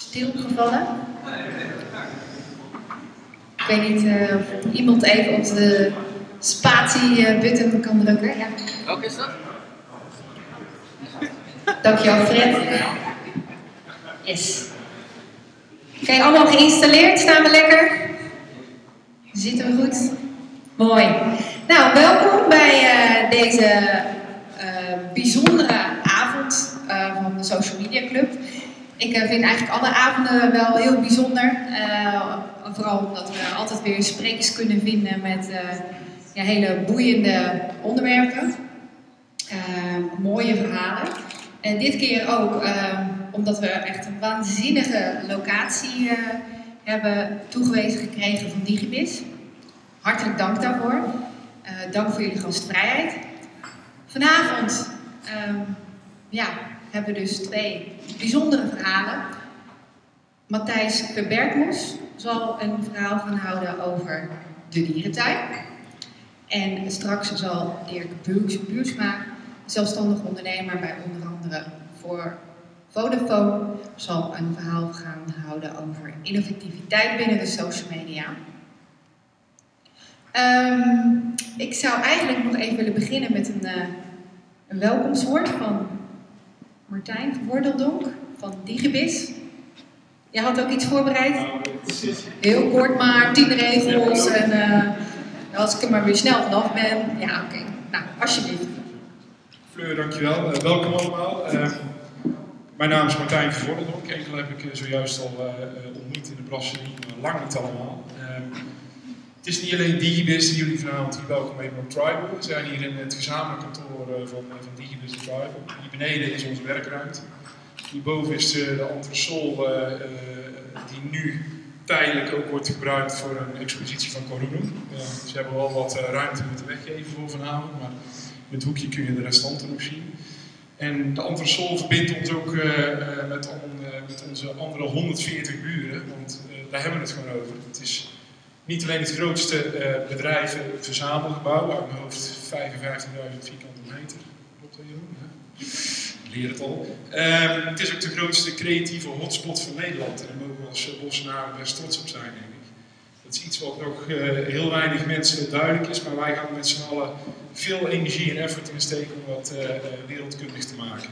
stilgevallen. Ik weet niet of iemand even op de spatie-button kan drukken. Ja. Welke is dat? Dankjewel, Fred. Yes. Oké, allemaal geïnstalleerd? Staan we lekker? Zitten we goed? Mooi. Nou, welkom bij deze bijzondere avond van de Social Media Club. Ik vind eigenlijk alle avonden wel heel bijzonder. Vooral omdat we altijd weer sprekers kunnen vinden met hele boeiende onderwerpen. Mooie verhalen. En dit keer ook omdat we echt een waanzinnige locatie hebben toegewezen gekregen van Digibis. Hartelijk dank daarvoor. Dank voor jullie gastvrijheid. Vanavond hebben we dus twee bijzondere verhalen. Matthijs Verbergmos zal een verhaal gaan houden over de dierentuin. En straks zal Dirk Buursma, zelfstandig ondernemer bij onder andere voor Vodafone, zal een verhaal gaan houden over innovativiteit binnen de social media. Ik zou eigenlijk nog even willen beginnen met een welkomstwoord van Martijn Wordeldonk van Digibis. Jij had ook iets voorbereid? Heel kort maar, 10 regels en als ik er maar weer snel vanaf ben. Ja, oké. Nou, alsjeblieft. Fleur, dankjewel. Welkom allemaal. Mijn naam is Martijn Wordeldonk. Enkel heb ik zojuist al ontmoet in de brasserie, maar lang niet allemaal. Het is niet alleen Digibis die jullie vanavond hier welkom heten op Tribal. We zijn hier in het gezamenlijk kantoor van Digibis en Tribal. Hier beneden is onze werkruimte. Hierboven is de entresol die nu tijdelijk ook wordt gebruikt voor een expositie van Corudum. Ze hebben wel wat ruimte moeten weggeven voor vanavond, maar in het hoekje kun je de restanten nog zien. En de entresol verbindt ons ook met onze andere 140 buren, want daar hebben we het gewoon over. Het is niet alleen het grootste bedrijvenverzamelgebouw, uit mijn hoofd 55.000 vierkante meter. Klopt dat, Jeroen? Ik leer het al. Het is ook de grootste creatieve hotspot van Nederland. En daar mogen we als Bossenaren best trots op zijn, denk ik. Dat is iets wat nog heel weinig mensen duidelijk is, maar wij gaan met z'n allen veel energie en effort insteken om dat wereldkundig te maken.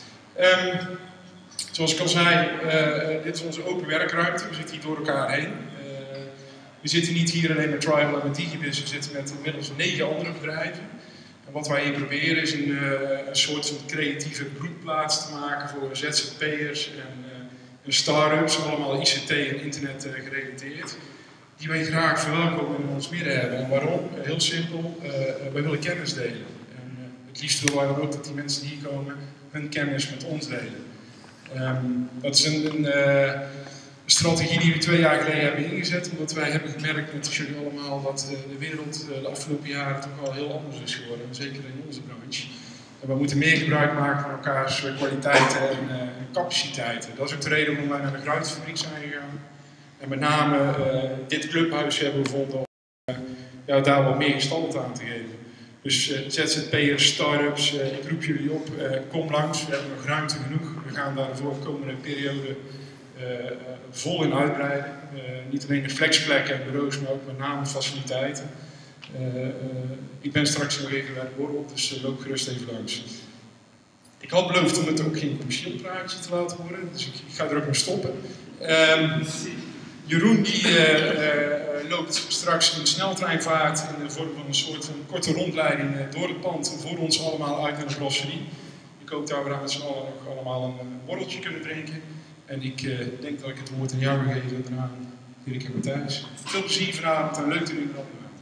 Zoals ik al zei, dit is onze open werkruimte. We zitten hier door elkaar heen. We zitten niet hier alleen met Tribal en met Digibis, we zitten met inmiddels 9 andere bedrijven. En wat wij hier proberen is een soort van creatieve broedplaats te maken voor ZZP'ers en start-ups, allemaal ICT en internet gerelateerd. Die wij graag verwelkomen in ons midden hebben. En waarom? Heel simpel, wij willen kennis delen. En het liefst willen wij dan ook dat die mensen die hier komen hun kennis met ons delen. Dat is een strategie die we 2 jaar geleden hebben ingezet, omdat wij hebben gemerkt, net als jullie allemaal, dat de wereld de afgelopen jaren toch wel heel anders is geworden, zeker in onze branche. En we moeten meer gebruik maken van elkaars kwaliteiten en capaciteiten. Dat is ook de reden waarom wij naar de Gruitfabriek zijn gegaan. En met name dit clubhuis hebben we gevonden om daar wat meer gestalte aan te geven. Dus ZZP'ers, start-ups, ik roep jullie op, kom langs, we hebben nog ruimte genoeg. We gaan daar voor de komende periode vol in uitbreiden. Niet alleen de flexplekken en bureaus, maar ook met name faciliteiten. Ik ben straks nog even bij de borrel, dus loop gerust even langs. Ik had beloofd om het ook geen commercieel praatje te laten worden, dus ik ga er ook mee stoppen. Jeroen die loopt straks in sneltreinvaart in de vorm van een soort van korte rondleiding door het pand voor ons allemaal uit naar de brasserie. Ik hoop dat we daar met z'n allen nog allemaal een borreltje kunnen drinken. En ik denk dat ik het woord aan jou ga geven en daarna aan Dirk en Matthijs. Veel plezier vanavond en leuk dat jullie er allemaal zijn.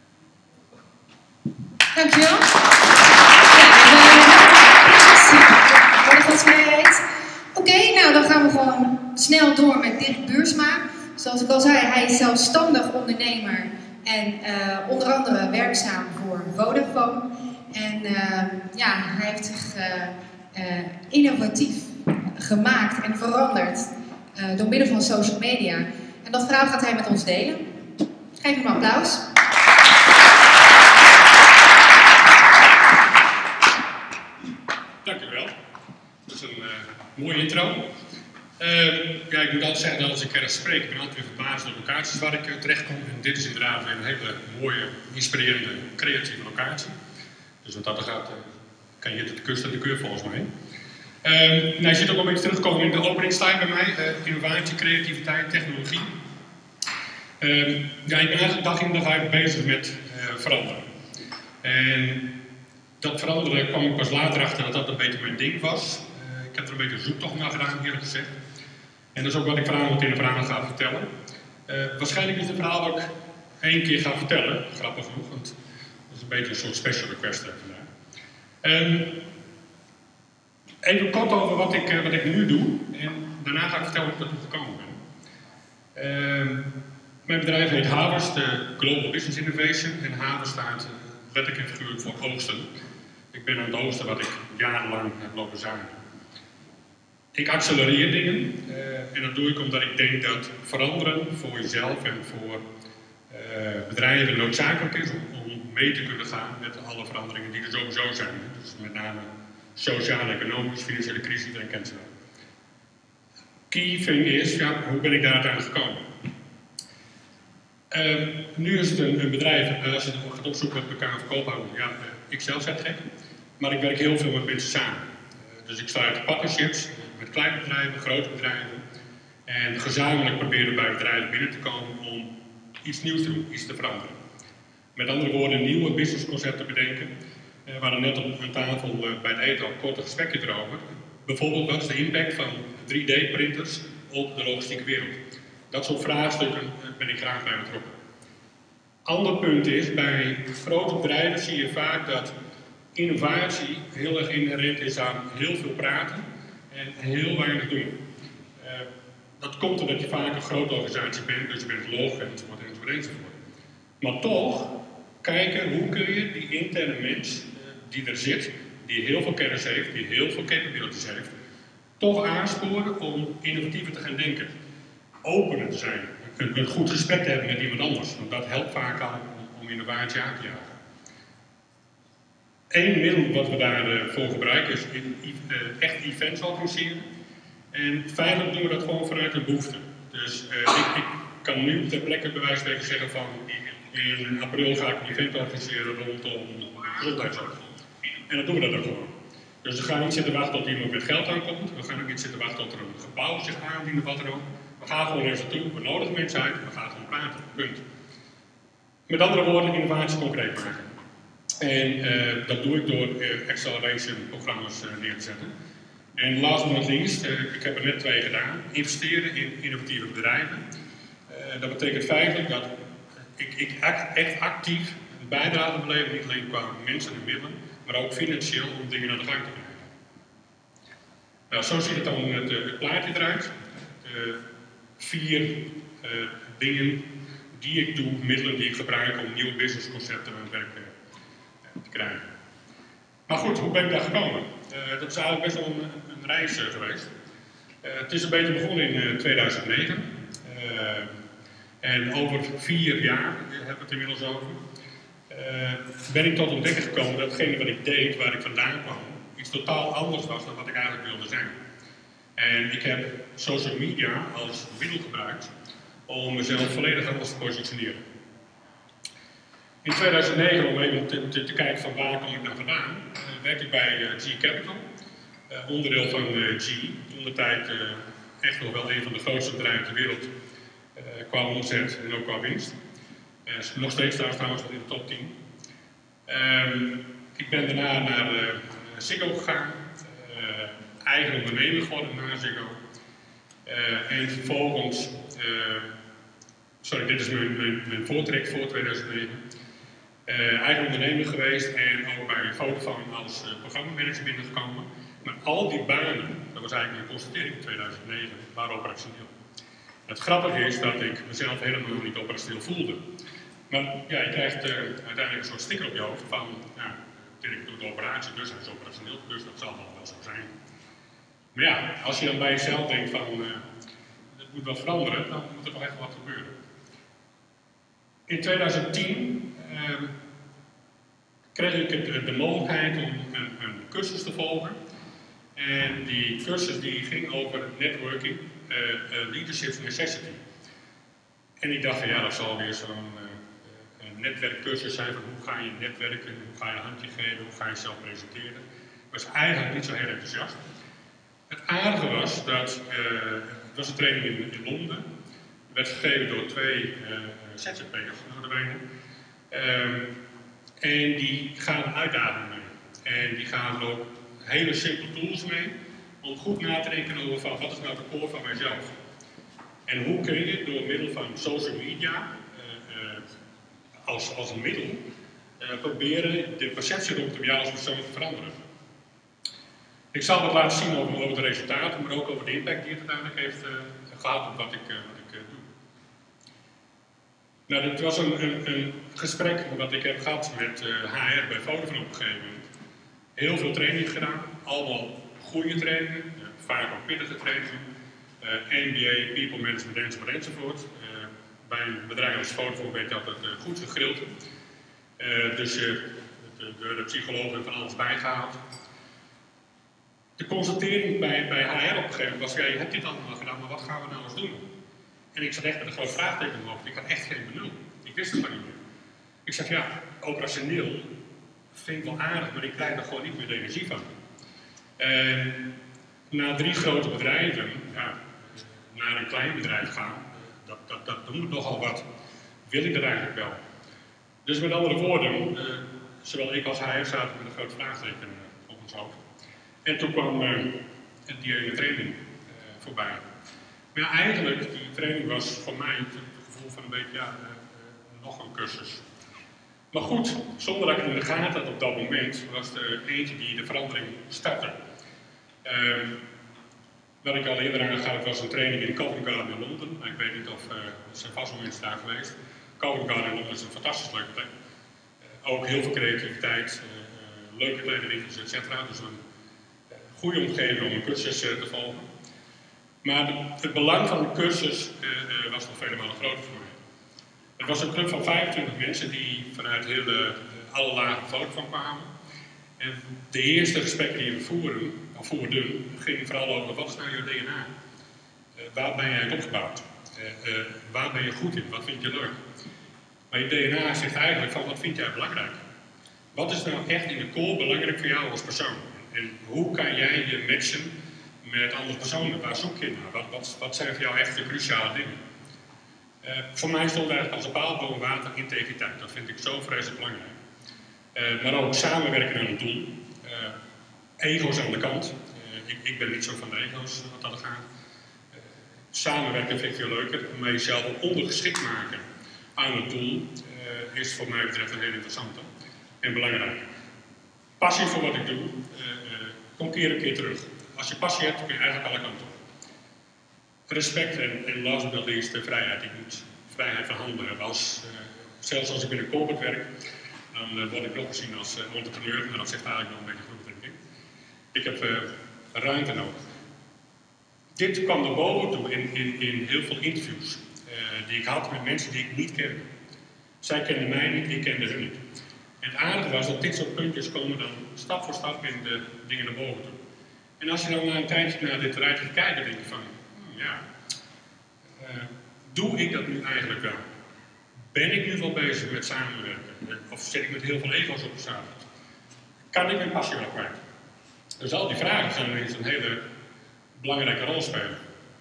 Dankjewel. Oké, nou dan gaan we gewoon snel door met Dirk Buursma. Zoals ik al zei, hij is zelfstandig ondernemer en onder andere werkzaam voor Vodafone. En hij heeft zich innovatief gemaakt en veranderd door middel van social media. En dat verhaal gaat hij met ons delen. Geef hem een applaus. Dank u wel. Dat is een mooie intro. Ik ja, ik moet altijd zeggen dat als ik ergens spreek, ik ben altijd weer verbaasd door de locaties waar ik terechtkom. En dit is inderdaad weer een hele mooie, inspirerende, creatieve locatie. Dus wat dat gaat, kan je tot de kust en de keur volgens mij. Nou, je zit ook al een beetje terugkomen in de openingsslide bij mij. Innovatie, creativiteit, technologie. Ja, ik ben eigenlijk dag in dag uit bezig met veranderen. En dat veranderen kwam ik pas later achter dat dat een beetje mijn ding was. Ik heb er een beetje een zoektocht naar gedaan, eerlijk gezegd. En dat is ook wat ik vanavond in de verhaal ga vertellen. Waarschijnlijk is het verhaal ook 1 keer gaan vertellen, grappig genoeg, want dat is een beetje een soort special request vandaag. Even kort over wat ik nu doe en daarna ga ik vertellen hoe ik daartoe gekomen ben. Mijn bedrijf heet Havers, de Global Business Innovation, en Havers staat letterlijk en figuurlijk voor oogsten. Ik ben aan het oogsten wat ik jarenlang heb lopen zaaien. Ik accelereer dingen en dat doe ik omdat ik denk dat veranderen voor jezelf en voor bedrijven noodzakelijk is om mee te kunnen gaan met alle veranderingen die er sowieso zijn. Dus met name sociale, economische, financiële crisis, iedereen kent ze wel. Key thing is, ja, hoe ben ik daar uiteindelijk gekomen? Nu is het een bedrijf, als je het gaat opzoeken met elkaar verkoophouden, ja, ik zelf zeg gek, maar ik werk heel veel met mensen samen. Dus ik sluit partnerships met kleine bedrijven, grote bedrijven en gezamenlijk proberen bij bedrijven binnen te komen om iets nieuws te doen, iets te veranderen. Met andere woorden, nieuwe businessconcepten bedenken. We hadden net aan tafel bij het eten al een korte gesprekje erover. Bijvoorbeeld, wat is de impact van 3D-printers op de logistieke wereld? Dat soort vraagstukken ben ik graag bij betrokken. Ander punt is, bij grote bedrijven zie je vaak dat innovatie heel erg inherent is aan heel veel praten en heel weinig doen. Dat komt omdat je vaak een grote organisatie bent, dus je bent log enzovoort enzovoort. Maar toch kijken hoe kun je die interne mens die er zit, die heel veel kennis heeft, die heel veel capabilities heeft, toch aansporen om innovatiever te gaan denken. Opener te zijn, een goed gesprek te hebben met iemand anders, want dat helpt vaak al om innovatie aan te jagen. Eén middel wat we daarvoor gebruiken is echt events organiseren. En feitelijk doen we dat gewoon vanuit een behoefte. Dus ik kan nu ter plekke bij wijze van spreken zeggen van in april ga ik een event organiseren rondom gezondheidszorg. En dan doen we dat ook gewoon. Dus we gaan niet zitten wachten tot iemand met geld aankomt. We gaan ook niet zitten wachten tot er een gebouw zich aandient of wat dan ook. We gaan gewoon eens naartoe, we nodigen mensen uit, we gaan gewoon praten. Punt. Met andere woorden, innovatie concreet maken. En dat doe ik door acceleration programma's neer te zetten. En last but not least, ik heb er net 2 gedaan, investeren in innovatieve bedrijven. Dat betekent feitelijk dat ik echt actief een bijdrage wil leveren, niet alleen qua mensen en middelen, maar ook financieel om dingen aan de gang te krijgen. Nou, zo ziet het dan het plaatje eruit. 4 dingen die ik doe, middelen die ik gebruik om nieuwe businessconcepten aan het werk te krijgen. Maar goed, hoe ben ik daar gekomen? Dat is eigenlijk best wel een reis geweest. Het is een beetje begonnen in 2009. En over 4 jaar, hebben we het inmiddels over, ben ik tot ontdekken gekomen dat hetgene wat ik deed, waar ik vandaan kwam, iets totaal anders was dan wat ik eigenlijk wilde zijn. En ik heb social media als middel gebruikt om mezelf volledig anders te positioneren. In 2009, om even te kijken van waar kom ik nou vandaan, werkte ik bij G Capital, onderdeel van G, toen de tijd echt nog wel een van de grootste bedrijven ter wereld qua omzet en ook qua winst. Nog steeds daar trouwens in de top 10. Ik ben daarna naar Ziggo gegaan, eigen ondernemer geworden na Ziggo. En vervolgens, sorry, dit is mijn voortrek voor 2009. Eigen ondernemer geweest en ook bij Vodafone als programmamanager binnengekomen. Maar al die banen, dat was eigenlijk mijn constatering in 2009, waren operationeel. Het grappige is dat ik mezelf helemaal niet operationeel voelde. Maar ja, je krijgt uiteindelijk een soort sticker op je hoofd van, nou, Dirk doet de operatie, dus hij is operationeel, dus dat zal wel zo zijn. Maar ja, als je dan bij jezelf denkt van, het moet wat veranderen, dan moet er toch echt wat gebeuren. In 2010 kreeg ik de mogelijkheid om een cursus te volgen. En die cursus die ging over networking Leadership Necessity. En ik dacht van ja, dat zal weer zo'n netwerkcursus zijn van hoe ga je netwerken, hoe ga je handje geven, hoe ga je jezelf presenteren. Ik was eigenlijk niet zo heel enthousiast. Het aardige was dat, het was een training in Londen, werd gegeven door 2 ZZP'ers, notabene. En die gaan een uitdaging mee. En die gaan ook hele simpele tools mee om goed na te denken over van wat is nou de core van mijzelf. En hoe kun je door middel van social media als een middel proberen de perceptie rondom jou als persoon te veranderen. Ik zal wat laten zien over de resultaten, maar ook over de impact die het uiteindelijk heeft gehad op wat ik doe. Nou, dit was een gesprek wat ik heb gehad met HR bij Vodafone op een gegeven moment. Heel veel trainingen gedaan, allemaal goede trainingen, vaak ook pittige trainingen. MBA, People Management enzovoort. Bij een bedrijf als Vodafone werd dat goed gegrild. Dus de psychologen van alles bijgehaald. De constatering bij HR op een gegeven moment was, ja, je hebt dit allemaal gedaan, maar wat gaan we nou eens doen? En ik zat echt met een groot vraagteken in mijn hoofd. Ik had echt geen benul. Ik wist het gewoon niet meer. Ik zeg, ja, operationeel vind ik wel aardig, maar ik krijg er gewoon niet meer de energie van. Na 3 grote bedrijven, ja, naar een klein bedrijf gaan, dat moet nogal wat. Wil ik dat eigenlijk wel? Dus met andere woorden, zowel ik als HR zaten met een groot vraagteken op ons hoofd. En toen kwam die ene training voorbij. Maar ja, eigenlijk, die training was voor mij het gevoel van een beetje, ja, nog een cursus. Maar goed, zonder dat ik het in de gaten had op dat moment, was er eentje die de verandering startte. Wat ik al eerder aangehaald was een training in Covent Garden in Londen. Ik weet niet of er zijn vast wel mensen daar geweest. Covent Garden in Londen is een fantastisch leuke plek. Ook heel veel creativiteit, leuke kleine winkels, etc. Dus een goede omgeving om een cursus te volgen. Maar het belang van de cursus was nog vele malen groter voor mij. Het was een club van 25 mensen die vanuit alle lagen Vodafone kwamen. En de eerste gesprekken die we voerden, gingen vooral over wat is nou je DNA? Waar ben jij opgebouwd? Waar ben je goed in? Wat vind je leuk? Maar je DNA zegt eigenlijk van wat vind jij belangrijk? Wat is nou echt in de core belangrijk voor jou als persoon? En hoe kan jij je matchen met andere personen? Waar zoek je naar? Wat zijn voor jou echt de cruciale dingen? Voor mij stond eigenlijk als een paal boven water integriteit. Dat vind ik zo vreselijk belangrijk. Maar ook samenwerken aan een doel. Ego's aan de kant. Ik ben niet zo van de ego's wat dat gaat. Samenwerken vind ik veel leuker. Maar jezelf ondergeschikt maken aan het doel is voor mij betreft een heel interessante en belangrijk. Passie voor wat ik doe, komt keer op keer terug. Als je passie hebt, kun je eigenlijk alle kanten op. Respect en last but not least de vrijheid. Ik moet vrijheid van handelen hebben. Zelfs als ik binnen corporate werk, dan word ik nog gezien als entrepreneur, maar dat zegt eigenlijk nog een beetje goed, denk ik. Ik heb ruimte nodig. Dit kwam naar boven toe in heel veel interviews die ik had met mensen die ik niet kende. Zij kenden mij niet, ik kende hun niet. En het aardige was dat dit soort puntjes komen dan stap voor stap in de dingen naar boven toe. En als je dan na een tijdje naar dit rijtje kijkt, dan denk je van, ja, doe ik dat nu eigenlijk wel? Ben ik nu wel bezig met samenwerken? Of zit ik met heel veel ego's op de zaal? Kan ik mijn passie wel kwijt? Dus al die vragen gaan ineens een hele belangrijke rol spelen.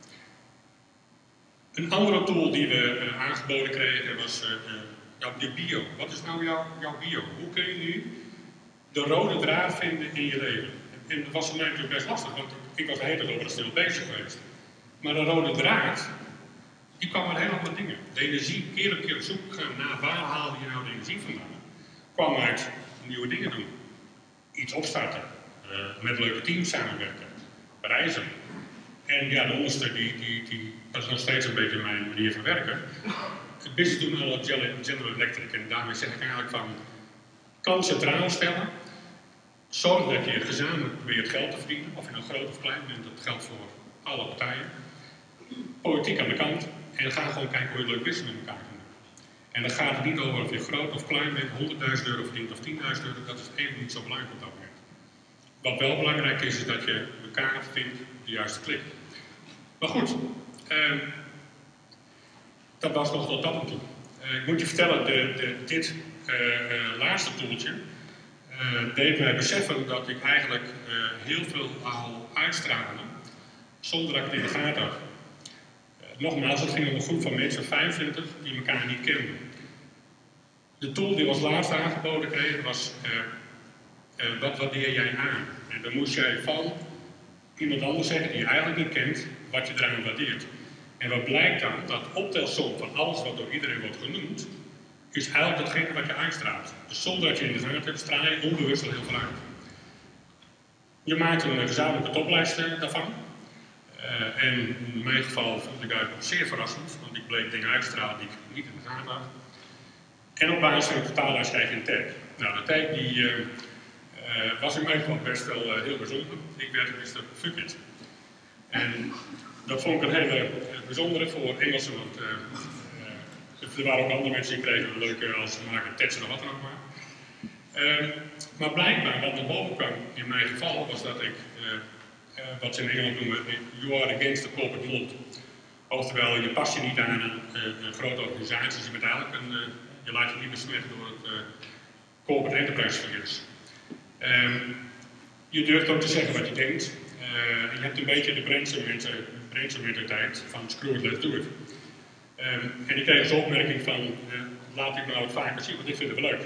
Een andere tool die we aangeboden kregen was je bio. Wat is nou jouw bio? Hoe kun je nu de rode draad vinden in je leven? En dat was voor mij natuurlijk best lastig, want ik was de hele tijd over stil bezig geweest. Maar de rode draad, die kwam uit heel andere dingen. De energie, keer op keer op zoek gaan naar waar haalde je nou de energie vandaan? Kwam uit nieuwe dingen doen. Iets opstarten. Met leuke teams samenwerken. Reizen. En ja, de onderste, dat is nog steeds een beetje mijn manier van werken. Het business doen al General Electric. En daarmee zeg ik eigenlijk van, klant centraal stellen. Zorg dat je gezamenlijk probeert geld te verdienen. Of je nou groot of klein bent, dat geldt voor alle partijen. Politiek aan de kant. En ga gewoon kijken hoe je leuk business met elkaar kan doen. En dan gaat het niet over of je groot of klein bent, 100.000 euro verdient of 10.000 euro. Dat is even niet zo belangrijk op dat moment. Wat wel belangrijk is dat je elkaar vindt de juiste klik. Maar goed, Dat was nog tot dat toe. Ik moet je vertellen, dit laatste toeltje deed mij beseffen dat ik eigenlijk heel veel al uitstraalde zonder dat ik het in de gaten had. Nogmaals, het ging om een groep van mensen, 25, die elkaar niet kenden. De tool die als laatste aangeboden kreeg was, wat waardeer jij aan? En dan moest jij van iemand anders zeggen die je eigenlijk niet kent, wat je eraan waardeert. En wat blijkt dan? Dat optelsom van alles wat door iedereen wordt genoemd, is eigenlijk datgene wat je uitstraalt. Dus zonder dat je in de gaten hebt, straal je onbewust al heel veel uit. Je maakt een gezamenlijke toplijst daarvan. En in mijn geval vond ik eigenlijk zeer verrassend, want ik bleek dingen uitstralen die ik niet in de gaten had. En op basis van de totaallijst krijg je een tag. Nou, de tag die was in mijn geval best wel heel bijzonder. Ik werd Mr. Fuck It. En dat vond ik een hele bijzondere voor Engelsen, want er waren ook andere mensen die kregen een leuke als ze maken teksten of wat dan ook maar. Maar blijkbaar wat naar boven kwam in mijn geval was dat ik, wat ze in Engeland noemen, you are against the corporate mold. Oftewel, je past je niet aan een grote organisatie, je bent eigenlijk je laat je niet besmetten door het corporate enterprise virus. Je durft ook te zeggen wat je denkt. Je hebt een beetje de Branson mentaliteit van screw it, let's do it. En ik kreeg als opmerking van, laat ik nou wat vaker zien, want ik vind het wel leuk.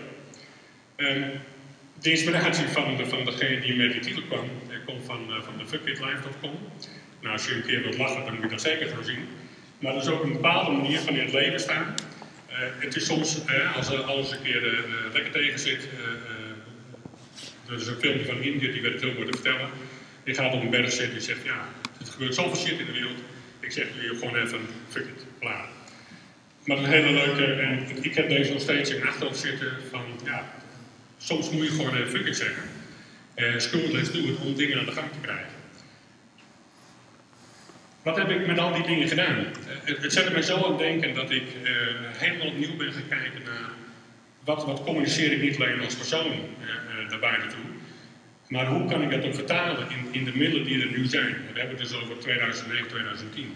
De inspiratie van degene die met die titel kwam, komt van de fuckitlife.com. Nou, als je een keer wilt lachen, dan moet je dat zeker gaan zien. Maar er is ook een bepaalde manier van in het leven staan. Het is soms, als alles een keer lekker tegen zit, er is een filmpje van India, die werd het heel mooi te vertellen. Die gaat op een berg zitten en zegt, ja, het gebeurt zoveel shit in de wereld. Ik zeg jullie gewoon even, fuck it, klaar. Maar het is een hele leuke, en ik heb deze nog steeds in mijn achterhoofd zitten van, ja, soms moet je gewoon even fuck it zeggen. Screw it, let's do it, om dingen aan de gang te krijgen. Wat heb ik met al die dingen gedaan? Het zette mij zo aan het denken dat ik helemaal opnieuw ben gaan kijken naar wat communiceer ik niet alleen als persoon naar buiten toe, maar hoe kan ik dat ook vertalen in de middelen die er nu zijn. We hebben het dus over 2009, 2010.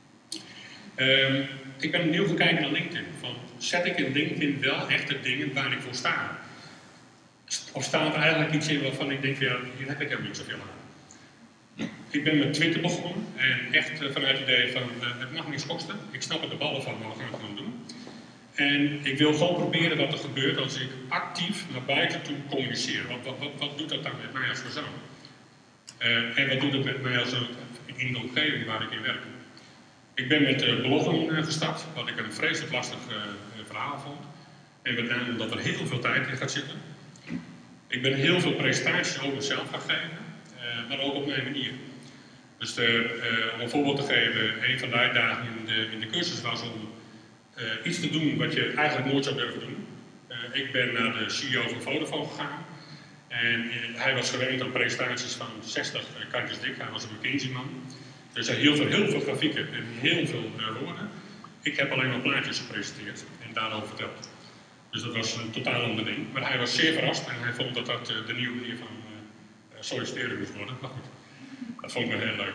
Ik ben opnieuw gaan kijken naar LinkedIn. Zet ik in LinkedIn wel echte dingen waar ik voor sta? Of staat er eigenlijk iets in waarvan ik denk, ja, hier heb ik helemaal niet zoveel aan. Ik ben met Twitter begonnen en echt vanuit het idee van, het mag niks kosten. Ik snap er de ballen van, maar we gaan het gewoon doen. En ik wil gewoon proberen wat er gebeurt als ik actief naar buiten toe communiceer. Wat doet dat dan met mij als persoon? En wat doet het met mij als in de omgeving waar ik in werk? Ik ben met bloggen gestart, wat ik een vreselijk lastig verhaal vond. En met name omdat er heel veel tijd in gaat zitten. Ik ben heel veel presentaties over mezelf gaan geven, maar ook op mijn manier. Dus om een voorbeeld te geven, een van de uitdagingen in de cursus was om iets te doen wat je eigenlijk nooit zou durven doen. Ik ben naar de CEO van Vodafone gegaan en hij was gewend aan presentaties van 60 kantjes dik. Hij was een McKinsey-man. Dus hij hield heel veel grafieken en heel veel woorden. Ik heb alleen maar plaatjes gepresenteerd en daarover verteld. Dus dat was een totaal ander ding. Maar hij was zeer verrast en hij vond dat dat de nieuwe manier van solliciteren moest worden. Maar goed, dat vond ik wel heel leuk.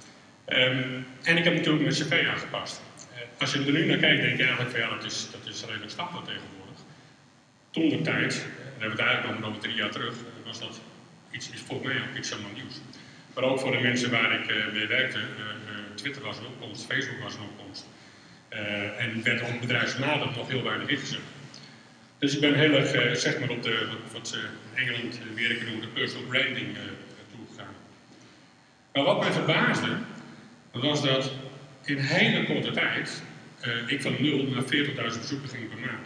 En ik heb natuurlijk mijn cv aangepast. Als je er nu naar kijkt, denk je eigenlijk van ja, dat is redelijk standaard tegenwoordig. Toen de tijd, daar hebben we het eigenlijk nog over 3 jaar terug, was dat iets volgens mij ook iets helemaal nieuws. Maar ook voor de mensen waar ik mee werkte, Twitter was een opkomst, Facebook was een opkomst. En werd op bedrijfsnader nog heel weinig ingezet. Dus ik ben heel erg, zeg maar, op wat ze in Engeland werken noemen, de personal branding toegegaan. Maar wat mij verbaasde, was dat in hele korte tijd ik van 0 naar 40.000 bezoeken ging per maand.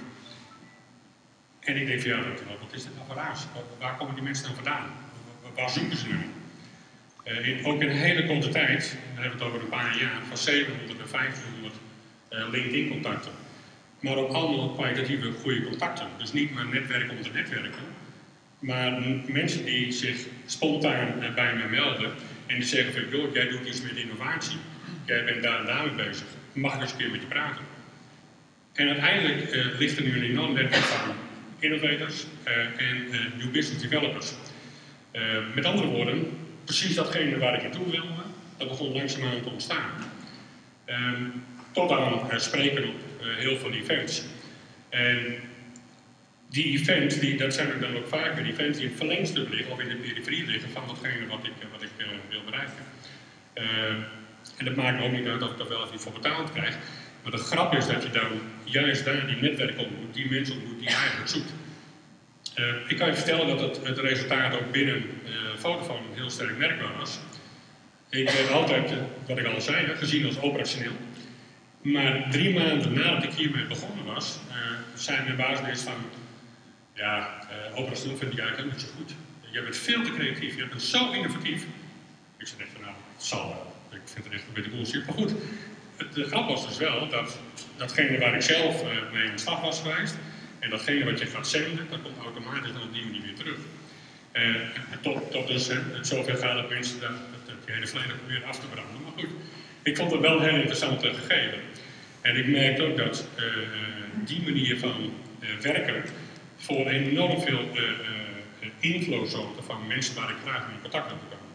En ik denk van ja, wat is dit nou voor raars? Waar komen die mensen dan vandaan? Waar zoeken ze naar? Ook in een hele korte tijd, dan hebben we het over een paar jaar, van 700 naar 1500 LinkedIn-contacten. Maar ook allemaal kwalitatieve goede contacten. Dus niet maar netwerken om te netwerken, maar mensen die zich spontaan bij mij melden en die zeggen van joh, jij doet iets met innovatie, jij bent daar en daar mee bezig, mag ik eens een keer met je praten? En uiteindelijk ligt er nu een enorm netwerk van innovators en new business developers. Met andere woorden, precies datgene waar ik naartoe wilde, dat begon langzaamaan te ontstaan. Tot aan spreken op heel veel events. En die events, dat zijn dan ook vaak weer events die in het verlengstuk liggen of in de periferie liggen van datgene wat ik wil bereiken. En dat maakt ook niet uit of ik er wel of niet voor betaald krijg. Maar de grap is dat je dan juist daar die netwerken ontmoet, die mensen ontmoet die je eigenlijk zoekt. Ik kan je vertellen dat het resultaat ook binnen Vodafone heel sterk merkbaar was. Ik werd altijd, wat ik al zei, gezien als operationeel. Maar 3 maanden nadat ik hiermee begonnen was, zei mijn baas ineens van, operationeel vind ik eigenlijk niet zo goed. Je bent veel te creatief, je bent zo innovatief. Ik zei echt van, nou, het zal wel. Ik vind het echt een beetje bullshit. Maar goed, de grap was dus wel dat datgene waar ik zelf mee aan de slag was geweest, en datgene wat je gaat zenden, dat komt automatisch dan op die manier weer terug. Tot dus het zover gaat dat mensen dat hele verleden proberen af te branden. Maar goed, ik vond het wel een heel interessant gegeven. En ik merkte ook dat die manier van werken voor enorm veel inflow zorgde van mensen waar ik graag mee in contact mee kwam.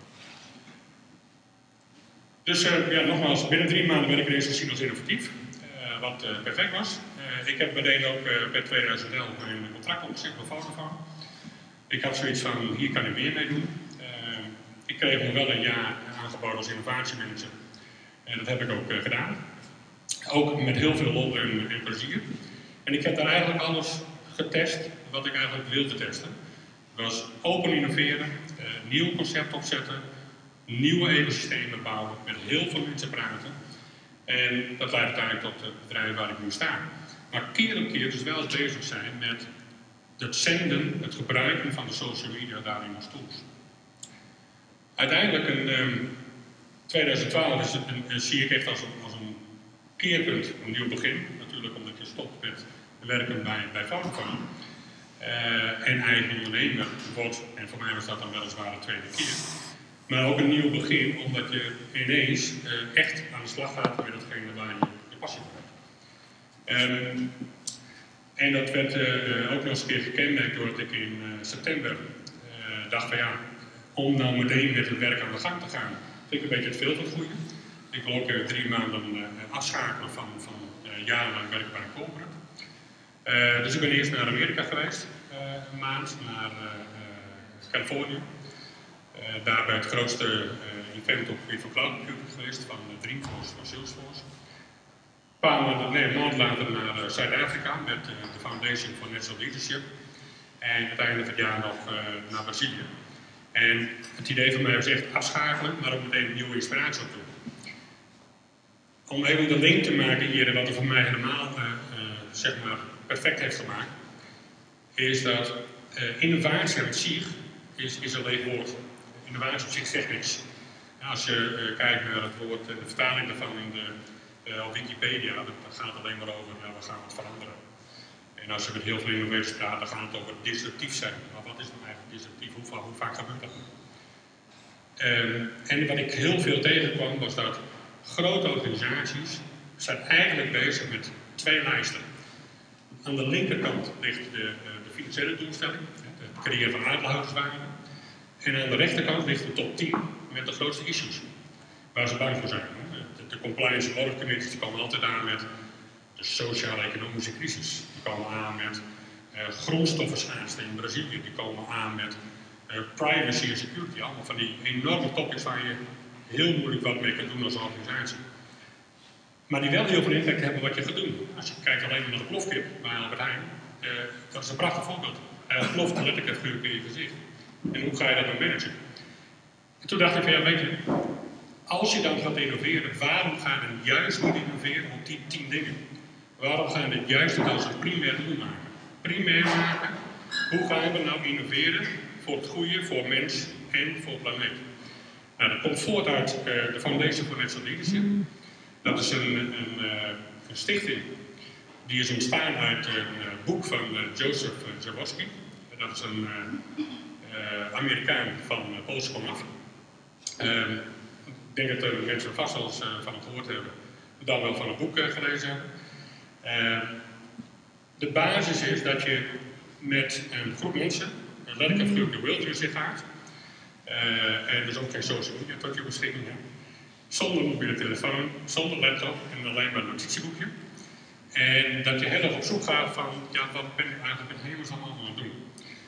Dus nogmaals, binnen 3 maanden werd ik ineens gezien als innovatief, wat perfect was. Ik heb meteen ook per 2011 mijn contract opgezegd bij Vodafone. Ik had zoiets van, hier kan ik meer mee doen. Ik kreeg nog wel een jaar aangeboden als innovatiemanager. En dat heb ik ook gedaan. Ook met heel veel lol en plezier. En ik heb daar eigenlijk alles getest wat ik eigenlijk wilde testen. Dat was open innoveren, nieuw concept opzetten, nieuwe ecosystemen bouwen, met heel veel mensen praten. En dat leidt uiteindelijk tot het bedrijf waar ik nu sta. Maar keer op keer dus wel bezig zijn met het zenden, het gebruiken van de social media daarin als tools. Uiteindelijk in 2012 zie ik echt als een keerpunt, een nieuw begin. Natuurlijk omdat je stopt met werken bij Vodafone. En eigen ondernemer wordt, en voor mij was dat dan weliswaar de tweede keer. Maar ook een nieuw begin, omdat je ineens echt aan de slag gaat met datgene waar je passie voor hebt. En dat werd ook nog eens een keer gekenmerkt doordat ik in september dacht van ja, om nou meteen met het werk aan de gang te gaan, vind ik een beetje het veel van het goede. Ik wil ook 3 maanden afschakelen van jarenlang werken bij een corporate. Dus ik ben eerst naar Amerika geweest, een maand, naar Californië. Daar bij het grootste event op het gebied van cloud computing geweest, van Dreamforce, van Salesforce. Een maand later naar Zuid-Afrika met de Foundation for Natural Leadership. En uiteindelijk het jaar nog naar Brazilië. En het idee van mij was echt afschakelen, maar ook meteen een nieuwe inspiratie op doen. Om even de link te maken hier, wat er voor mij helemaal zeg maar perfect heeft gemaakt, is dat innovatie aan zich is een leeg woord. Innovatie op zich zegt niks. Als je kijkt naar het woord, de vertaling daarvan op Wikipedia, dat gaat alleen maar over, we gaan het veranderen. En als je met heel veel innovators praat, dan gaat het over disruptief zijn. Maar wat is dan eigenlijk disruptief? Hoe vaak gebeurt dat? En wat ik heel veel tegenkwam, was dat grote organisaties zijn eigenlijk bezig met 2 lijsten. Aan de linkerkant ligt de financiële doelstelling, het creëren van uitlaatwaarde. En aan de rechterkant ligt de top 10 met de grootste issues, waar ze bang voor zijn. De compliance audit committees komen altijd aan met de sociaal-economische crisis. Die komen aan met grondstoffenschaarste in Brazilië. Die komen aan met privacy en security. Allemaal van die enorme topics waar je heel moeilijk wat mee kan doen als organisatie. Maar die wel heel veel impact hebben wat je gaat doen. Als je kijkt alleen maar naar de plofkip bij Albert Heijn, dat is een prachtig voorbeeld. Hij ploft letterlijk het geur in je gezicht. En hoe ga je dat dan managen? En toen dacht ik van ja, weet je, als je dan gaat innoveren, waarom ga je dan juist niet innoveren op die 10 dingen? Waarom gaan we dit juist niet als een primair doel maken? Primair maken, hoe gaan we nou innoveren voor het goede, voor mens en voor planeet? Nou, dat komt voort uit de Foundation for Natural Leadership. Dat is een stichting die is ontstaan uit een boek van Joseph Jaworski. Dat is een Amerikaan van Poolse komaf. Ik denk dat de mensen vast wel eens van het gehoord hebben, dan wel van een boek gelezen hebben. De basis is dat je met een groep mensen, letterlijk de wilderness in gaat, en dus ook geen social media tot je beschikking hebt, zonder mobiele telefoon, zonder laptop en alleen maar een notitieboekje. En dat je heel erg op zoek gaat van, ja, wat ben ik eigenlijk in hemelsnaam allemaal aan het doen?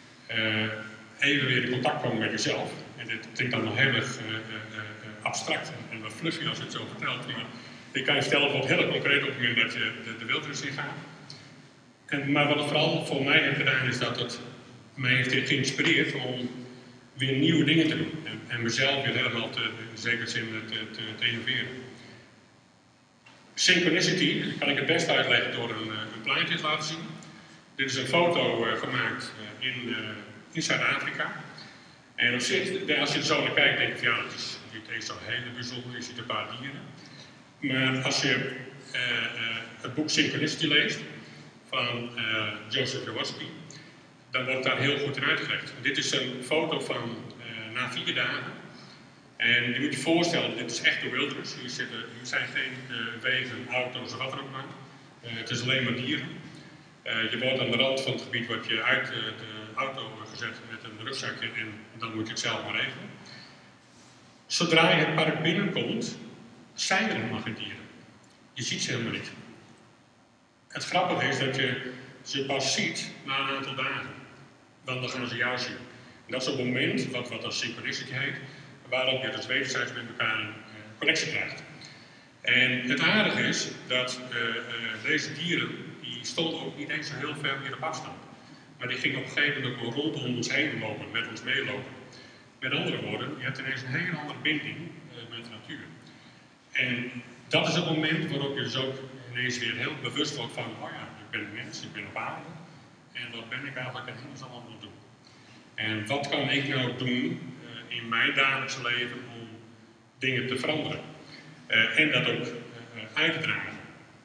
Even weer in contact komen met jezelf. En dit klinkt dan nog heel erg abstract en wat fluffy als je het zo vertelt. Maar ik kan je vertellen, het wordt heel erg concreet op het moment dat je de wildernis ingaat. Maar wat het vooral voor mij heeft gedaan, is dat het mij heeft geïnspireerd om weer nieuwe dingen te doen. En mezelf weer helemaal in zekere zin te innoveren. Synchronicity kan ik het best uitleggen door een plaatje te laten zien. Dit is een foto gemaakt in Zuid-Afrika. En op zich, als je er zo naar kijkt, denk je, ja, het is niet zo heel bijzonder, je ziet een paar dieren. Maar als je het boek Synchronicity leest, van Joseph Jaworski, dan wordt daar heel goed in uitgelegd. Dit is een foto van na 4 dagen. En je moet je voorstellen, dit is echt de wilderness. Hier zijn geen wegen, auto's of wat dan ook maar. Het is alleen maar dieren. Je wordt aan de rand van het gebied wordt je uit de auto gezet met een rugzakje en dan moet je het zelf maar regelen. Zodra je het park binnenkomt, zijn er helemaal geen dieren. Je ziet ze helemaal niet. Het grappige is dat je ze pas ziet na een aantal dagen. Dan gaan ze jou zien. En dat is het moment, wat als synchronicity heet, waarop je dus wederzijds met elkaar een connectie krijgt. En het aardige is dat deze dieren, die stonden ook niet eens zo heel ver meer op afstand. Maar die gingen op een gegeven moment ook rondom ons heen lopen, met ons meelopen. Met andere woorden, je hebt ineens een hele andere binding met de natuur. En dat is het moment waarop je dus ook ineens weer heel bewust wordt van, oh ja, ik ben een mens, ik ben op aarde. En wat ben ik eigenlijk in hemelsnaam allemaal doen? En wat kan ik nou doen in mijn dagelijkse leven om dingen te veranderen? En dat ook uit te dragen.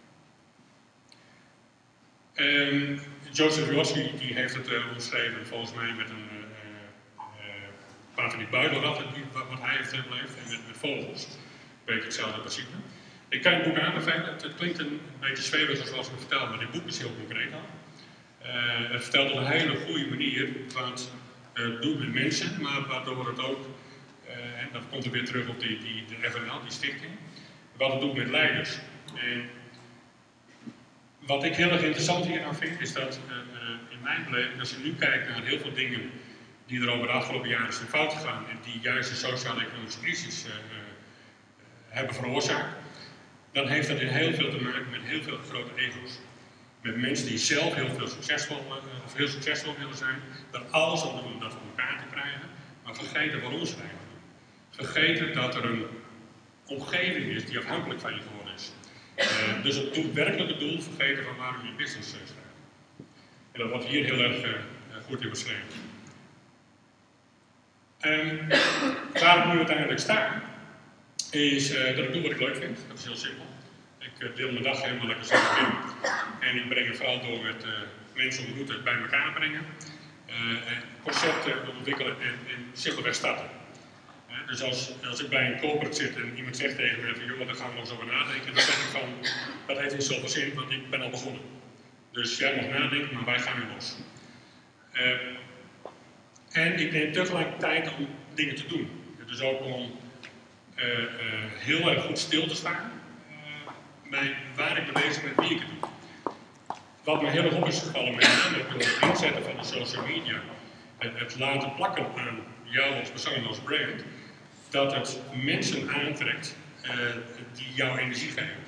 Joseph Jaworski die heeft het omschreven volgens mij met een paar van die buidelratten wat hij heeft beleefd en met vogels. Een beetje hetzelfde principe. Ik kan het boek aanbevelen. Het klinkt een beetje zweverig zoals ik het vertel, maar dit boek is heel concreet al. Het vertelt op een hele goede manier wat het doet met mensen, maar waardoor het ook, en dat komt er weer terug op de FNL, die stichting, wat het doet met leiders. En wat ik heel erg interessant hier aan vind, is dat in mijn beleving, als je nu kijkt naar heel veel dingen die er over de afgelopen jaren zijn fout gegaan en die juist de sociaal-economische crisis hebben veroorzaakt, dan heeft dat in heel veel te maken met heel veel grote ego's. Met mensen die zelf heel succesvol willen zijn, er alles aan doen om dat voor elkaar te krijgen, maar vergeten waarom ze het eigenlijk doen. Vergeten dat er een omgeving is die afhankelijk van je geworden is. Dus het werkelijke doel vergeten van waarom je business staat. En dat wordt hier heel erg goed in beschreven. Waar ik nu uiteindelijk sta, is dat ik doe wat ik leuk vind. Dat is heel simpel. Ik deel mijn dag helemaal lekker zelf in. En ik breng het vooral door met mensen ontmoeten, bij elkaar brengen. Concepten ontwikkelen en simpelweg starten. Dus als ik bij een corporate zit en iemand zegt tegen mij van joh, daar gaan we nog eens over nadenken, dan zeg ik van, dat heeft niet zoveel zin, want ik ben al begonnen. Dus jij mag nadenken, maar wij gaan weer los. En ik neem tegelijkertijd om dingen te doen. Dus ook om heel erg goed stil te staan bij waar ik mee bezig ben, wie ik het doe. Wat me heel erg op is gevallen, met name door het inzetten van de social media, het laten plakken aan jou als persoon, als brand, dat het mensen aantrekt die jouw energie geven.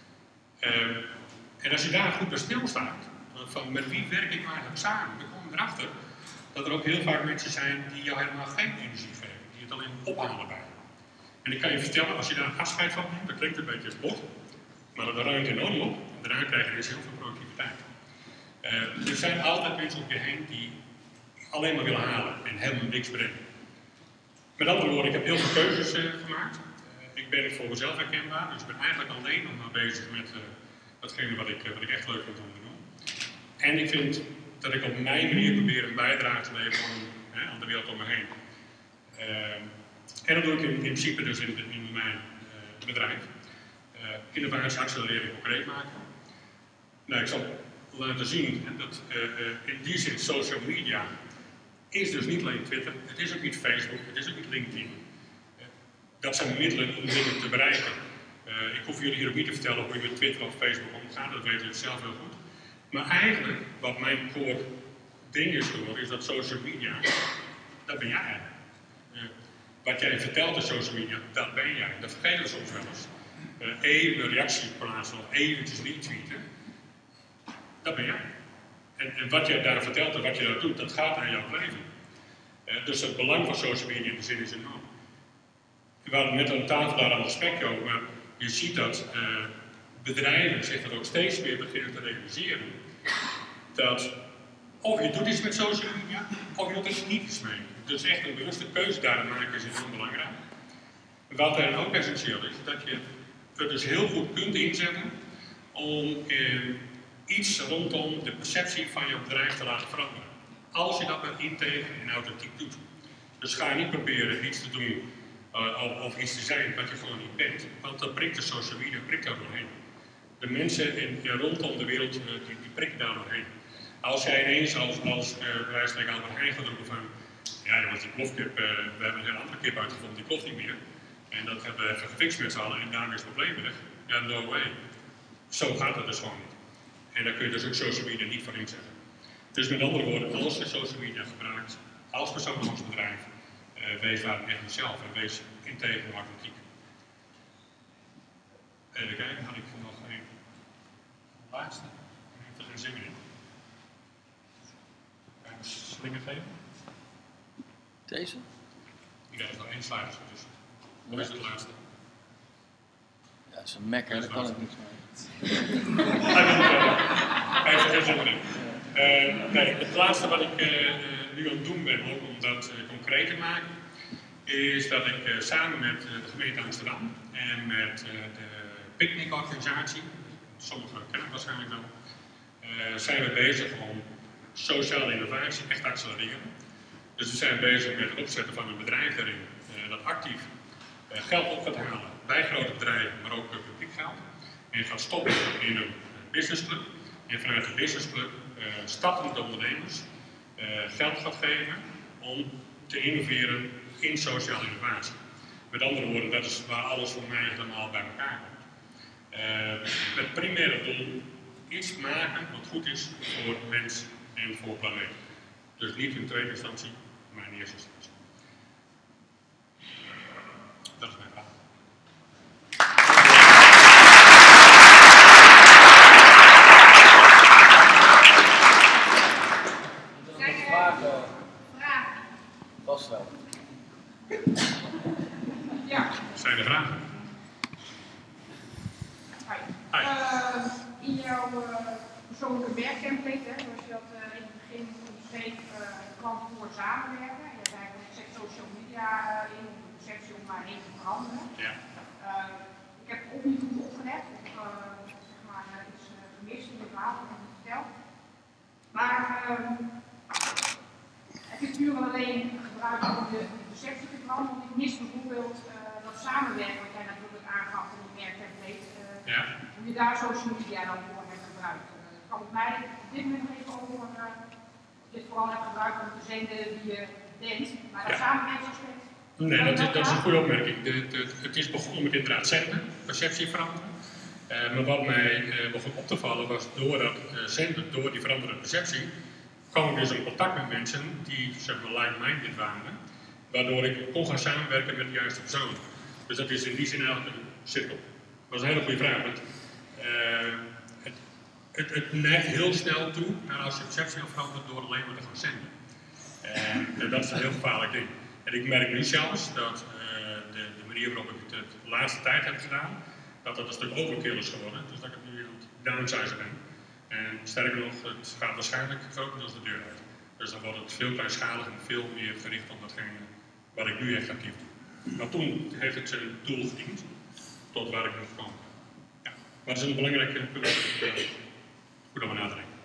En als je daar goed bij stilstaat, van met wie werk ik nou eigenlijk samen, dan kom je erachter dat er ook heel vaak mensen zijn die jou helemaal geen energie geven, die het alleen ophalen bij je. En ik kan je vertellen, als je daar afscheid van neemt, dat klinkt een beetje als bot, maar dat ruimt enorm op en daarna krijg je dus heel veel productiviteit. Er zijn altijd mensen om je heen die alleen maar willen halen en helemaal niks brengen. Met andere woorden, ik heb heel veel keuzes gemaakt. Ik ben voor mezelf herkenbaar, dus ik ben eigenlijk alleen nog maar bezig met datgene wat ik echt leuk vind om te doen. En ik vind dat ik op mijn manier probeer een bijdrage te leveren aan de wereld om me heen. En dat doe ik in principe dus in mijn bedrijf. Innovatie accelereren concreet maken. Nou, ik zal laten zien dat in die zin social media is dus niet alleen Twitter, het is ook niet Facebook, het is ook niet LinkedIn. dat zijn middelen om dingen te bereiken. Ik hoef jullie hier ook niet te vertellen hoe je met Twitter of Facebook omgaat, dat weten jullie zelf heel goed. Maar eigenlijk, wat mijn core ding is geworden, is dat social media, dat ben jij eigenlijk. Wat jij vertelt in social media, dat ben jij. Dat vergeten we soms wel eens. Even een reactie plaatsen of eventjes retweeten, dat ben jij. En wat jij daar vertelt en wat je daar doet, dat gaat aan jouw leven. Dus het belang van social media in de zin is enorm. We hadden net aan tafel daar een gesprek over, maar je ziet dat bedrijven zich dat ook steeds meer beginnen te realiseren. Dat of je doet iets met social media, of je doet er niet iets mee. Dus echt een bewuste keuze daarin maken is heel belangrijk. Wat daarin ook essentieel is, dat je het dus heel goed kunt inzetten om iets rondom de perceptie van je bedrijf te laten veranderen. Als je dat met integer en authentiek doet. Dus ga je niet proberen iets te doen of iets te zijn wat je gewoon niet bent. Want dat prikt de social media, prikt daar doorheen. De mensen rondom de wereld, die prikken daar doorheen. Als jij ineens als wijs van Albert Heijn gaat roepen van, ja jongens, die plofkip, we hebben een hele andere kip uitgevonden, die ploft niet meer. En dat hebben we even gefixt met z'n allen en daarmee is het probleem weg. Ja, no way. Zo gaat het dus gewoon niet. En daar kun je dus ook social media niet voor inzetten. Dus met andere woorden, als je social media gebruikt, als persoon of als bedrijf, wees daar echt zelf en wees integer en authentiek. Even kijken, had ik nog een laatste? Ik heb er geen zin meer in. Kan je een slinger geven? Deze? Ik heb er nog één slide dus. Wat is het laatste? Ja, het is een mekker, daar kan ik niks mee. Hij heeft er geen zin meer in. Nee, het laatste wat ik nu aan het doen ben, ook om dat concreet te maken, is dat ik samen met de gemeente Amsterdam en met de picknickorganisatie, sommigen kennen het waarschijnlijk wel, zijn we bezig om sociale innovatie echt te accelereren. Dus we zijn bezig met het opzetten van een bedrijf daarin dat actief geld op gaat halen bij grote bedrijven, maar ook publiek geld. En gaat stoppen in een businessclub. En vanuit de businessclub startende ondernemers geld gaat geven om te innoveren in sociale innovatie. Met andere woorden, dat is waar alles voor mij helemaal bij elkaar komt. Het primaire doel, iets maken wat goed is voor mens en voor planeet. Dus niet in tweede instantie, maar in eerste instantie. Dat is mijn vraag. Vast wel. Ja. Zijn er vragen? Hi. In jouw persoonlijke werktemplate, hè, zoals je dat in het begin beschreef, kwam voor samenwerken. En je zei dat ik zet social media in om de perceptie om mij heen te veranderen. Ja. Ik heb ook niet goed opgelet, of zeg maar iets gemist in je verhaal, wat je vertelt. Maar het is puur alleen gebruikt om de perceptie te veranderen. Want ik mis bijvoorbeeld dat samenwerken wat jij natuurlijk aangaf in je werktemplate. Ja. Hoe je daar social media dan voor hebt gebruikt. Kan het mij op dit moment nog even over je het vooral hebt gebruikt om te zenden wie je bent, maar dat samenwerkingsaspect. Nee, dat is een goede opmerking. Het is begonnen met inderdaad zenden, perceptie veranderen. Maar wat mij begon op te vallen was door dat zenden, door die veranderende perceptie, kwam ik dus in contact met mensen die zeg maar like-minded waren, waardoor ik kon gaan samenwerken met de juiste persoon. Dus dat is in die zin eigenlijk een cirkel. Dat was een hele goede vraag, want het neigt heel snel toe naar als je perceptie wil veranderen door alleen maar te gaan zenden. En dat is een heel gevaarlijk ding. En ik merk nu zelfs dat de manier waarop ik het de laatste tijd heb gedaan, dat een stuk overkill is geworden. Dus dat ik het nu aan het downsizen ben. En sterker nog, het gaat waarschijnlijk grotendeels de deur uit. Dus dan wordt het veel kleinschaliger en veel meer gericht op datgene wat ik nu echt actief doe. Maar toen heeft het zijn doel gediend, tot waar ik nu gekomen ben. Ja. Maar dat is een belangrijke punt goed om na te denken.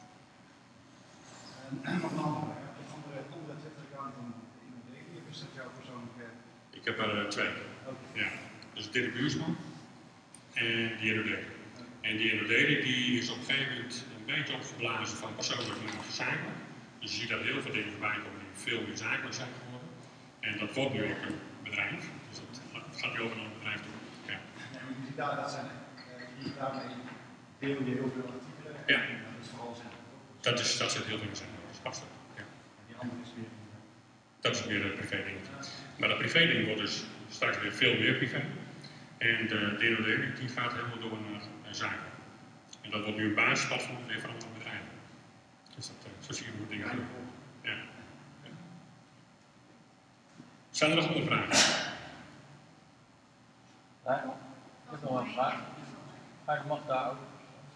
Nog een andere content-account dan InnoDaily, of is dat jouw persoonlijke? Ik heb er twee. Ja. Dus Dirk Buursman en die InnoDaily. En die InnoDaily die is op een gegeven moment een beetje opgeblazen van persoonlijk naar zakelijk. Dus je ziet dat heel veel dingen voorbij komen die veel meer zakelijk zijn geworden. En dat wordt nu ook een bedrijf. Dus dat gaat hij over naar het bedrijf toe. Ja. Nee, maar je ziet daar, dat zijn, daarmee deel je heel veel artikelen. Ja. En dat is vooral zijn. Dat zit heel veel in zijn. Dat is absoluut. Ja. En die andere is weer. Dat is weer een privé ding. Maar dat privé ding wordt dus straks weer veel meer privé. En de deel die gaat helemaal door naar zaken. En dat wordt nu een basisplatform weer voor andere bedrijven. Dus dat, zo zie je hoe dingen gaan. Ja. Ja. Zijn er nog andere vragen? Nee? Ik heb nog een vraag. Ik mag daar ook.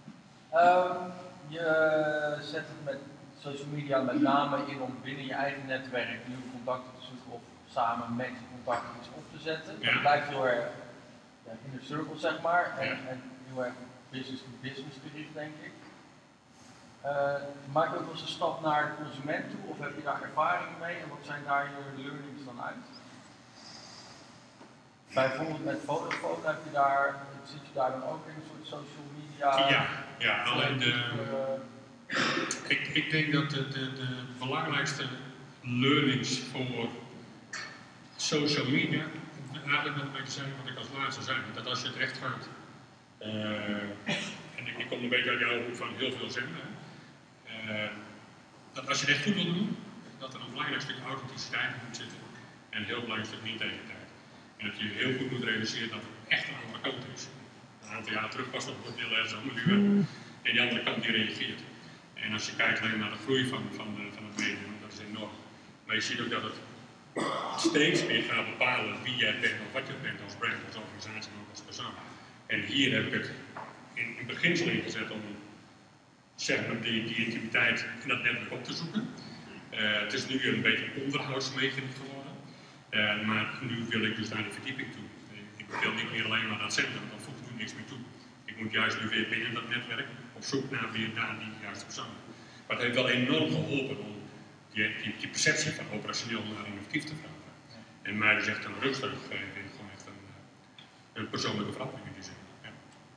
Je zet het met social media met name in om binnen je eigen netwerk nieuwe contacten te zoeken of samen met je contacten iets op te zetten. Ja. Dat blijft heel erg in de cirkel, zeg maar, en, Ja. en heel erg business gericht, denk ik. Maak je ook wel eens een stap naar de consument toe of heb je daar ervaring mee en wat zijn daar je learnings dan uit? Bijvoorbeeld met Vodafone zit je daar dan ook in een soort social media? Ja, alleen ik denk dat de belangrijkste learnings voor social media eigenlijk wel een beetje zijn wat ik als laatste zei. Dat als je het echt gaat, en ik kom een beetje uit jouw hoek van heel veel zenden, dat als je het echt goed wil doen, dat er een belangrijk stuk authenticiteit in moet zitten en een heel belangrijk stuk integriteit. En dat je heel goed moet realiseren dat er echt een andere kant is. Een aantal jaar terug was dat heel erg zo, maar nu en die andere kant die reageert. En als je kijkt alleen naar de groei van het medium, dat is enorm. Maar je ziet ook dat het steeds meer gaat bepalen wie jij bent of wat je bent als brand, als organisatie en ook als persoon. En hier heb ik het in beginsel ingezet om zeg maar, die intimiteit in dat netwerk op te zoeken. Het is nu een beetje een onderhoudsmechaniek geworden. Maar nu wil ik dus naar de verdieping toe. Ik wil niet meer alleen maar dat centrum, want dan voegt nu niks meer toe. Ik moet juist nu weer binnen dat netwerk op zoek naar weer daar die juiste persoon. Maar het heeft wel enorm geholpen om die perceptie van operationeel naar innovatief te veranderen. En mij dus echt een rugsteun te geven in gewoon echt een persoonlijke verandering in die zin. Ja.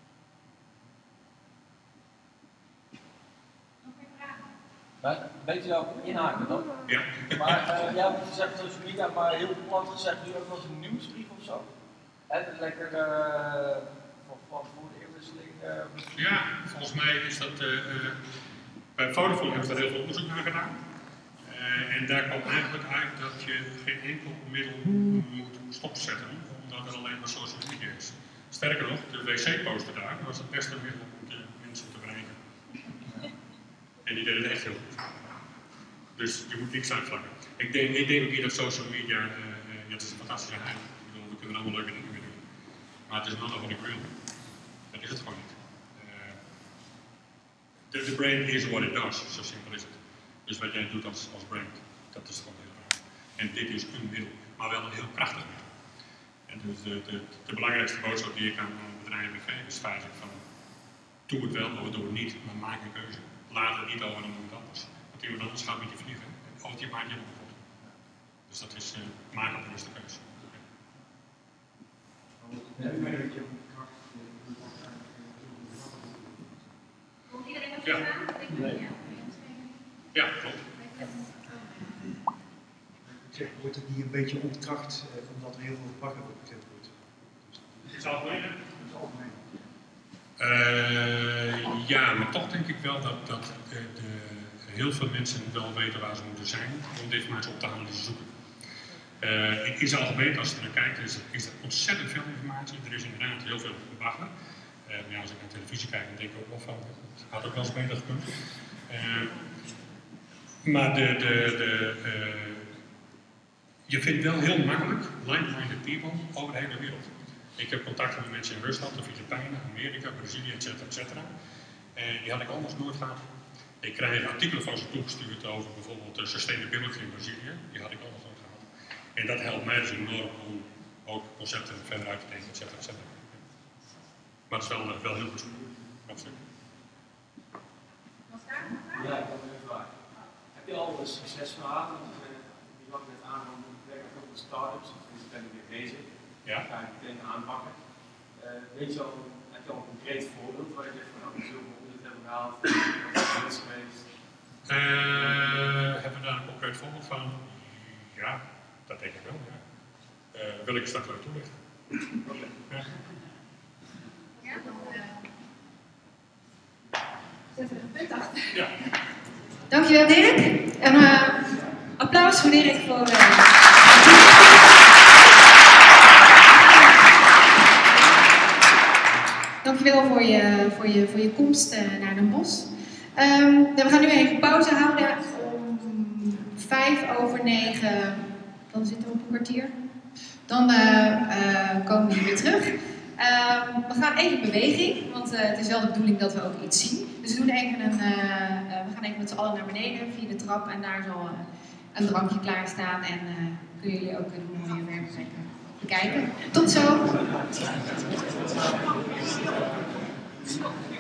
Nog meer vragen? Maar een beetje daarop inhaken dan. Ja. Maar ja, wat je zegt social media, maar heel plat gezegd, doe je ook wel eens een nieuwsbrief of zo? En lekker voor de inwisseling. Ja, volgens mij is dat. Bij Vodafone hebben we daar heel veel onderzoek naar gedaan. En daar kwam eigenlijk uit dat je geen enkel middel moet stopzetten, omdat er alleen maar social media is. Sterker nog, de wc-poster daar was het beste middel om de mensen te bereiken. En die deden het echt heel goed. Dus je moet niks uitvlakken. Ik denk ook niet dat social media, het is een fantastische heilig. Ik bedoel, we kunnen allemaal leuke dingen mee doen. Maar het is not what ik wil. Dat is het gewoon niet. De brand is what it does, zo simpel is het. Dus wat jij doet als brand, dat is gewoon heel raar. En dit is een middel, maar wel een heel krachtig middel. En dus de belangrijkste boodschap die ik aan bedrijven geef is feitelijk van, doe het wel of doe het niet, maar maak een keuze. Laat het niet over aan iemand anders. Want iemand anders gaat met je vliegen. En ooit je maakt je nog kapot. Dus dat is, maak een bewuste keuze. Komt iedereen nog Ja. iets aan? Ja, klopt. Zeg, wordt het niet een beetje ontkracht omdat er heel veel bagger op bekend wordt? Het is algemeen, hè? Dat is algemeen. Ja, maar toch denk ik wel dat heel veel mensen wel weten waar ze moeten zijn om de informatie op te halen die ze zoeken. In zijn algemeen, als je er naar kijkt, is er ontzettend veel informatie. Er is inderdaad heel veel bagger. Ja, als ik naar televisie kijk, dan denk ik ook wel van, het had ook wel eens beter gekund. Maar je vindt wel heel makkelijk like-minded people over de hele wereld. Ik heb contacten met mensen in Rusland, de Filipijnen, Amerika, Brazilië, etc. En die had ik anders nooit gehad. Ik krijg artikelen van ze toegestuurd over bijvoorbeeld sustainability in Brazilië. Die had ik anders nooit gehad. En dat helpt mij dus enorm om ook concepten verder uit te denken, etc. Maar het is wel heel goed. Absoluut. Was daar nog een vraag? Ja, ik heb een vraag. Heb je al succesverhalen? Je gaf net aan, want ik werk ook met start-ups, dus ben ik weer bezig. Ja. Ga ik meteen aanpakken. Weet je al, heb je al een concreet voorbeeld waar je zegt van nou, zoveel omzet hebben gehaald, wat is geweest? Hebben we daar een concreet voorbeeld van? Ja, dat denk ik wel. Ja. Wil ik straks wel toelichten. Ja, dan zetten we er een punt achter. Ja. Dankjewel Dirk. En applaus voor Dirk voor... Dankjewel voor je komst naar Den Bosch. We gaan nu even pauze houden. Om 8:05, dan zitten we op een kwartier. Dan komen we hier weer terug. We gaan even in beweging, want het is wel de bedoeling dat we ook iets zien. Dus we doen even we gaan even met z'n allen naar beneden via de trap en daar zal een drankje klaarstaan en kunnen jullie ook een mooie werkplekken bekijken. Tot zo!